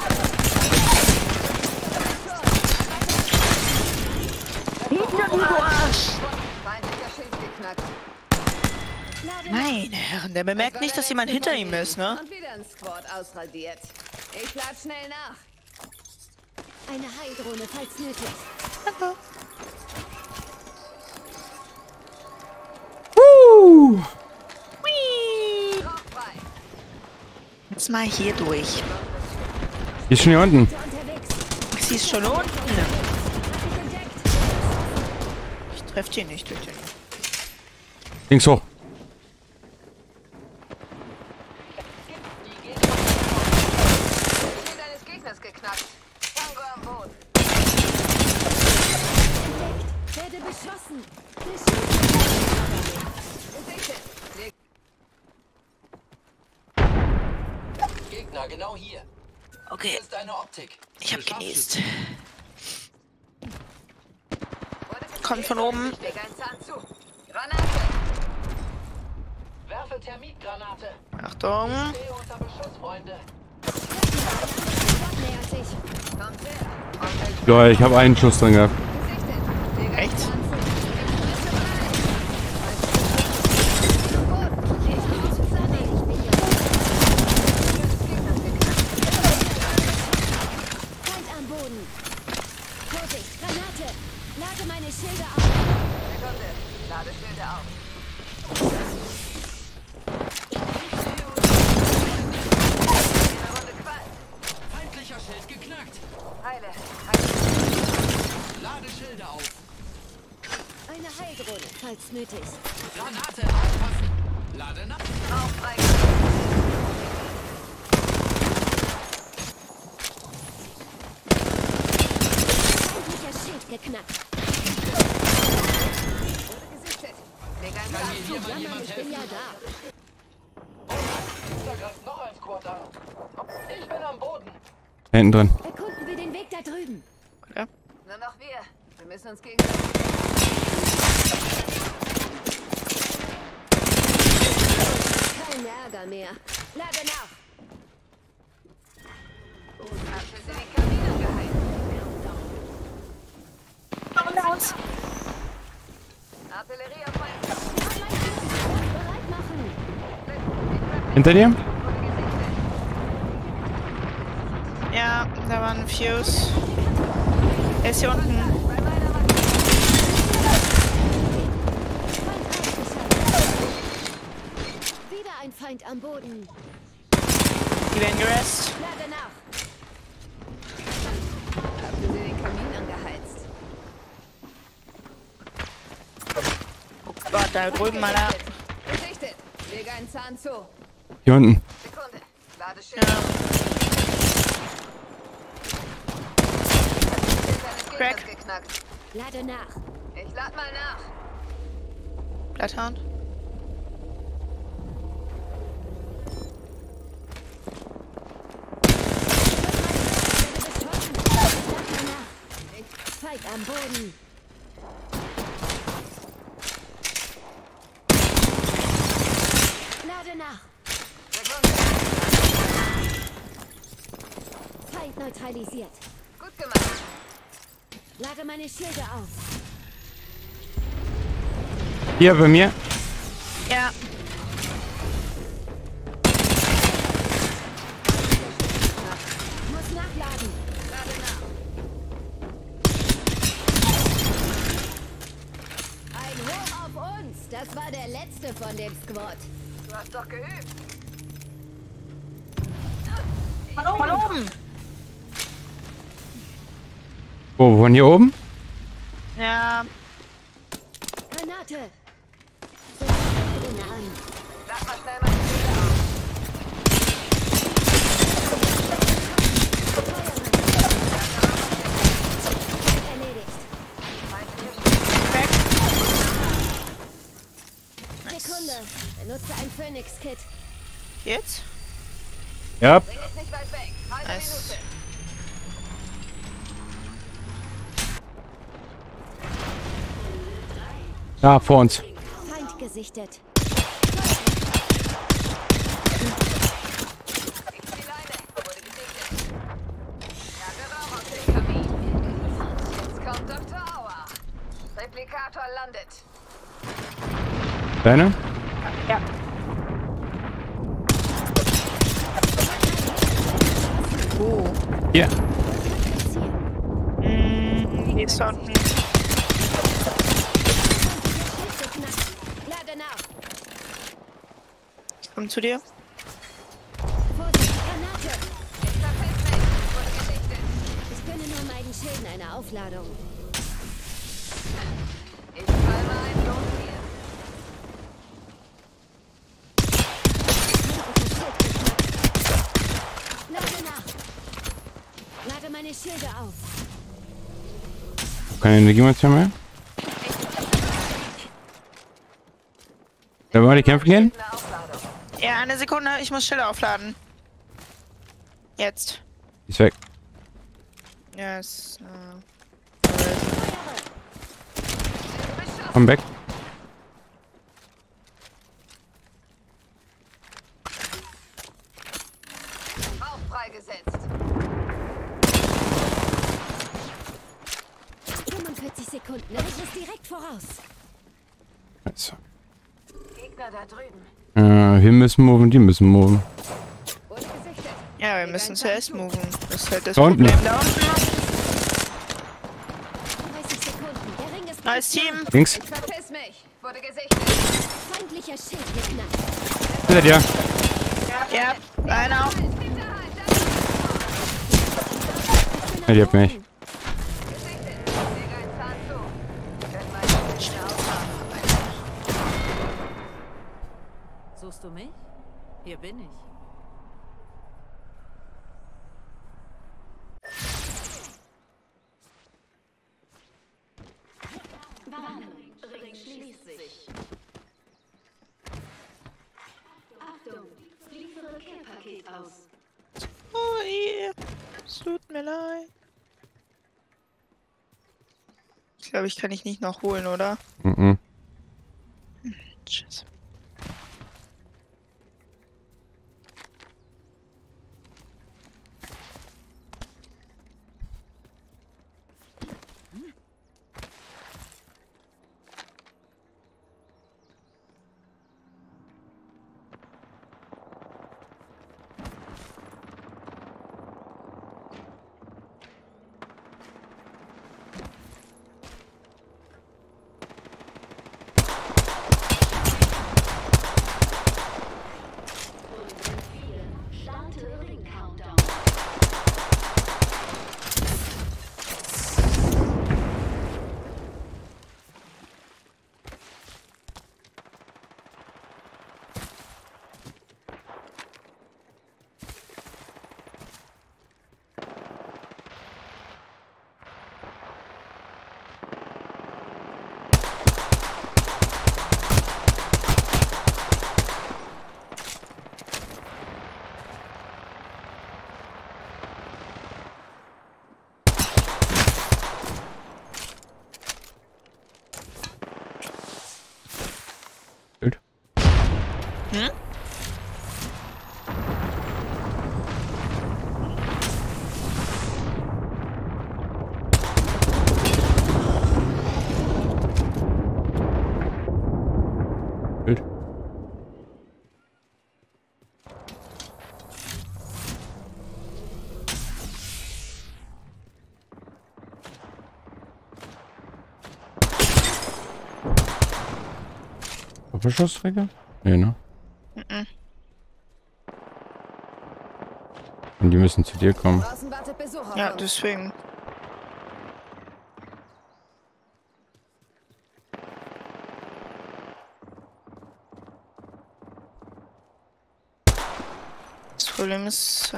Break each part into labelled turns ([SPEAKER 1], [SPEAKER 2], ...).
[SPEAKER 1] Feindlicher Schild geknackt.
[SPEAKER 2] Meine Herren, der bemerkt nicht, dass jemand hinter ihm ist, ne?
[SPEAKER 1] Und wieder ein Squad ausradiert. Ich lad schnell nach.
[SPEAKER 3] Eine Heildrohne, falls nötig.
[SPEAKER 1] Rauchfrei.
[SPEAKER 2] Jetzt mal hier durch.
[SPEAKER 4] Die ist schon hier unten.
[SPEAKER 3] Unterwegs.
[SPEAKER 2] Sie ist schon unten.
[SPEAKER 3] Entdeckt.
[SPEAKER 2] Ich treffe die nicht, bitte.
[SPEAKER 4] Links hoch.
[SPEAKER 1] Ziel deines Gegners geknackt. Tango am Boden.
[SPEAKER 3] Werde beschossen.
[SPEAKER 1] Gesichtet.
[SPEAKER 5] Gegner, genau hier.
[SPEAKER 2] Okay,
[SPEAKER 5] Hier ist deine Optik.
[SPEAKER 2] ich hab genießt.
[SPEAKER 1] Wurde
[SPEAKER 2] Kommt von oben.
[SPEAKER 1] Leg einen Zahn zu. Granate.
[SPEAKER 5] Werfe Thermitgranate.
[SPEAKER 2] Achtung.
[SPEAKER 5] Stehe unter Beschuss, Freunde.
[SPEAKER 3] Nähert sich.
[SPEAKER 1] Kommt her. Und
[SPEAKER 4] Lol, ich habe einen Schuss drin gehabt.
[SPEAKER 1] gesichtet. Leg einen
[SPEAKER 2] Echt?
[SPEAKER 1] Zahn zu.
[SPEAKER 3] Feind am Boden. Vorsicht, Granate. Lade meine Schilde auf.
[SPEAKER 1] Sekunde. Lade Schilde auf. Eine Runde Qual.
[SPEAKER 5] Feindlicher Schild geknackt.
[SPEAKER 1] Heile.
[SPEAKER 5] Lade Schilde auf.
[SPEAKER 3] Eine Heildrohne, falls nötig.
[SPEAKER 5] Granate aufpassen. Lade nach.
[SPEAKER 1] Rauchfrei.
[SPEAKER 3] Feindlicher Schild geknackt.
[SPEAKER 1] Wurde gesichtet. Leg einen Zahn zu.
[SPEAKER 5] Hier mal
[SPEAKER 3] Jammer,
[SPEAKER 5] jemand
[SPEAKER 3] ich bin ja
[SPEAKER 5] helfen.
[SPEAKER 3] da.
[SPEAKER 5] Da greift noch ein Squad an. Ich bin am Boden.
[SPEAKER 4] Da hinten drin.
[SPEAKER 3] Erkunden wir den Weg da drüben.
[SPEAKER 2] Okay.
[SPEAKER 1] Nur noch wir. Wir müssen uns gegenseitig.
[SPEAKER 3] Kein Ärger mehr. Lade nach.
[SPEAKER 1] Hast du den Kamin angeheizt? Artillerie auf meinen Kopf.
[SPEAKER 3] Bereit machen.
[SPEAKER 4] Hinter dir?
[SPEAKER 2] Ja, da war ein Fuse. Er ist hier unten.
[SPEAKER 3] Feind ausgeschaltet. Wieder ein Feind am Boden.
[SPEAKER 2] Die werden gerest.
[SPEAKER 3] Lade nach.
[SPEAKER 1] Habt ihr den Kamin angeheizt?
[SPEAKER 2] Oh Gott, da drüben mal da.
[SPEAKER 1] Gesichtet. Leg einen Zahn zu.
[SPEAKER 4] Hier unten.
[SPEAKER 1] Sekunde. Lade Schild.
[SPEAKER 2] Ja.
[SPEAKER 1] Crack.
[SPEAKER 2] Crack.
[SPEAKER 1] Geknackt.
[SPEAKER 3] Lade nach.
[SPEAKER 1] Ich lad mal nach.
[SPEAKER 2] Bloodhound.
[SPEAKER 3] Feind am Boden. Lade nach.
[SPEAKER 1] Sekunde.
[SPEAKER 3] Feind neutralisiert.
[SPEAKER 1] Gut gemacht.
[SPEAKER 3] Lade meine Schilde auf.
[SPEAKER 4] Hier bei mir.
[SPEAKER 2] Ja.
[SPEAKER 3] Muss nachladen.
[SPEAKER 1] Lade nach.
[SPEAKER 3] Ein Hoch auf uns. Das war der letzte von dem Squad.
[SPEAKER 1] Du hast doch geübt.
[SPEAKER 2] Von oben.
[SPEAKER 4] Wo, von hier oben?
[SPEAKER 2] Ja.
[SPEAKER 3] Granate. Den an.
[SPEAKER 1] Lad mal schnell meine Schilde auf.
[SPEAKER 3] Erledigt.
[SPEAKER 2] Crack.
[SPEAKER 3] Sekunde. Benutze ein Phoenix-Kit.
[SPEAKER 2] Jetzt?
[SPEAKER 4] Ja.
[SPEAKER 1] Ring ist nicht weit weg. Halbe
[SPEAKER 2] Nice.
[SPEAKER 1] Minute.
[SPEAKER 4] Da, vor uns.
[SPEAKER 3] Feind gesichtet.
[SPEAKER 1] Ich zieh Leine. Wurde gesichtet.
[SPEAKER 4] Deine?
[SPEAKER 2] Ja. Oh.
[SPEAKER 4] Hier.
[SPEAKER 2] Die ist da unten.
[SPEAKER 3] Lade nach.
[SPEAKER 2] Ich komm zu dir.
[SPEAKER 3] Vorsicht, Granate.
[SPEAKER 1] Ich verpiss mich. Wurde gesichtet.
[SPEAKER 3] Ich gönne nur meinen Schilden eine Aufladung.
[SPEAKER 1] Ich träume ein Los hier.
[SPEAKER 3] Lade nach. Lade meine Schilde auf.
[SPEAKER 4] Keine Energiemunition mehr. Da wollen wir die kämpfen gehen?
[SPEAKER 1] Eine Aufladung.
[SPEAKER 2] Ja, eine Sekunde. Ich muss Schilder aufladen. Jetzt.
[SPEAKER 4] Die ist weg.
[SPEAKER 2] Yes.
[SPEAKER 4] Komm weg.
[SPEAKER 1] Auch freigesetzt.
[SPEAKER 3] 45 Sekunden. Ich muss direkt voraus.
[SPEAKER 4] Also.
[SPEAKER 1] Gegner da drüben.
[SPEAKER 4] Wir müssen moven, die müssen moven.
[SPEAKER 1] Wurde gesichtet.
[SPEAKER 2] Ja, wir müssen zuerst moven. Das ist halt das
[SPEAKER 4] Da unten.
[SPEAKER 2] Problem. Da unten.
[SPEAKER 3] 30 Sekunden. Der Ring ist
[SPEAKER 2] Neues Team.
[SPEAKER 4] Links.
[SPEAKER 1] Ich verpiss mich. Wurde gesichtet.
[SPEAKER 3] feindlicher Schild geknackt.
[SPEAKER 4] Hinter dir.
[SPEAKER 2] Ja, einer.
[SPEAKER 4] Ja, die hat mich.
[SPEAKER 1] Gesichtet. Leg einen Zahn zu. Können meine Gegner aushaben.
[SPEAKER 6] Suchst du mich? Hier bin ich.
[SPEAKER 3] Ring schließt sich. Achtung, liefere Care-Paket aus.
[SPEAKER 2] Oh, je. Es tut mir leid. Ich glaube, ich kann dich nicht noch holen, oder?
[SPEAKER 4] Mhm.
[SPEAKER 2] Tschüss.
[SPEAKER 3] Starte Ring-Countdown.
[SPEAKER 4] Gut.
[SPEAKER 2] Hm?
[SPEAKER 4] Bild. Doppelschussträger? Nee, ne?
[SPEAKER 2] Mhm.
[SPEAKER 4] Und die müssen zu dir kommen.
[SPEAKER 1] Draußen wartet Besuch auf
[SPEAKER 2] Ja,
[SPEAKER 1] uns.
[SPEAKER 2] deswegen. Das Problem ist,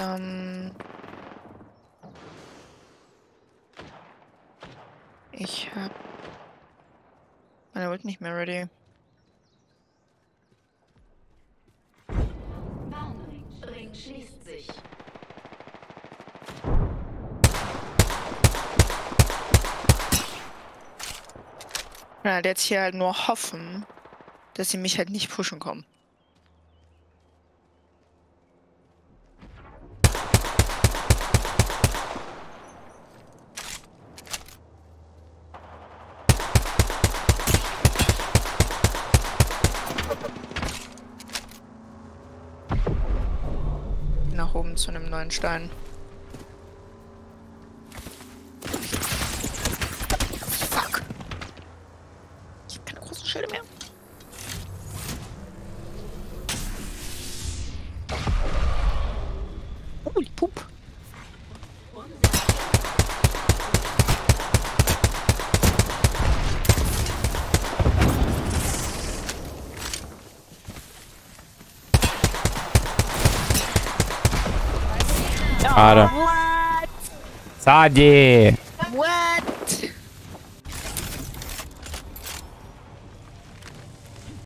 [SPEAKER 2] ich hab meine Ult nicht mehr ready.
[SPEAKER 3] Warnung, Ring schließt sich.
[SPEAKER 2] Ja, jetzt hier halt nur hoffen, dass sie mich halt nicht pushen kommen. nach oben zu einem neuen Stein. Fuck. Ich hab keine großen Schilde mehr. Holy Pup.
[SPEAKER 4] Schade. Sadi.